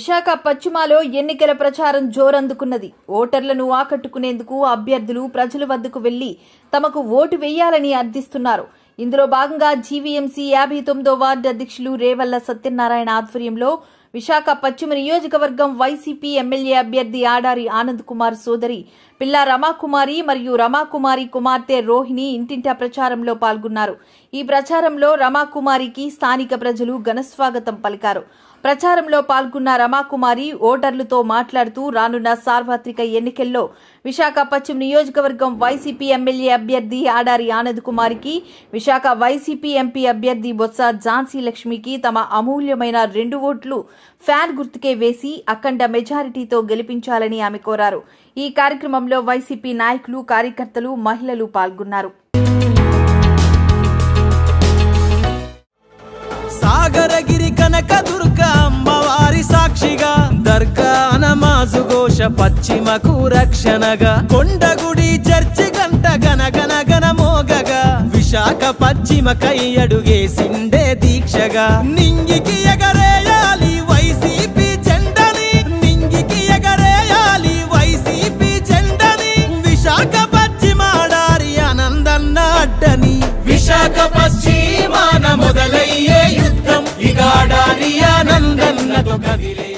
విశాఖ పశ్చిమలో ఎన్నికల ప్రచారం జోరందుకున్నది. ఓటర్లను ఆకట్టుకునేందుకు అభ్యర్థులు ప్రజల వద్దకు వెళ్లి తమకు ఓటు వేయాలని అర్థిస్తున్నారు. ఇందులో భాగంగా జీవీఎంసీ 59వ వార్డు అధ్యక్షులు రేవల్ల సత్యనారాయణ ఆధ్వర్యంలో విశాఖ పశ్చిమ నియోజకవర్గం వైసీపీ ఎమ్మెల్యే అభ్యర్థి ఆడారి ఆనంద్ కుమార్ సోదరి పిల్లా రమాకుమారి మరియు రమాకుమారి కుమార్తె రోహిణి ఇంటింటా ప్రచారంలో పాల్గొన్నారు. ఈ ప్రచారంలో రమాకుమారికి స్థానిక ప్రజలు ఘనస్వాగతం పలికారు. ప్రచారంలో పాల్గొన్న రమాకుమారి ఓటర్లతో మాట్లాడుతూ రానున్న సార్వత్రిక ఎన్నికల్లో విశాఖ పశ్చిమ నియోజకవర్గం వైసీపీ ఎమ్మెల్యే అభ్యర్థి ఆడారి ఆనంద్ కుమారికి, విశాఖ వైసీపీ ఎంపీ అభ్యర్థి బొత్స ఝాన్సీ లక్ష్మికి తమ అమూల్యమైన 2 ఓట్లు ఫ్యాన్ గుర్తుకే వేసి అఖండ మెజారిటీతో గెలిపించాలని ఆమె కోరారు. ఈ కార్యక్రమంలో వైసీపీ నాయకులు, కార్యకర్తలు, మహిళలు పాల్గొన్నారు. సాగరగిరి కనక దుర్గ అమ్మవారి సాక్షిగా దర్గా నమాజు ఘోష పశ్చిమకు రక్షణగా కొండగుడి చర్చి గంట గనగన గన మోగగా విశాఖ పశ్చిమకై అడుగేసిండే దీక్షగా నింగికి ఎగరేయాలి వైసీపీ జెండని, నింగికి ఎగరేయాలి వైసీపీ జెండని, విశాఖ పశ్చిమాడారి ఆనందన్న అడ్డని, విశాఖ పశ్చిమాన మొదలయ్యే యుద్ధం ఇగాడారి ఆనందన్నతో కదిలే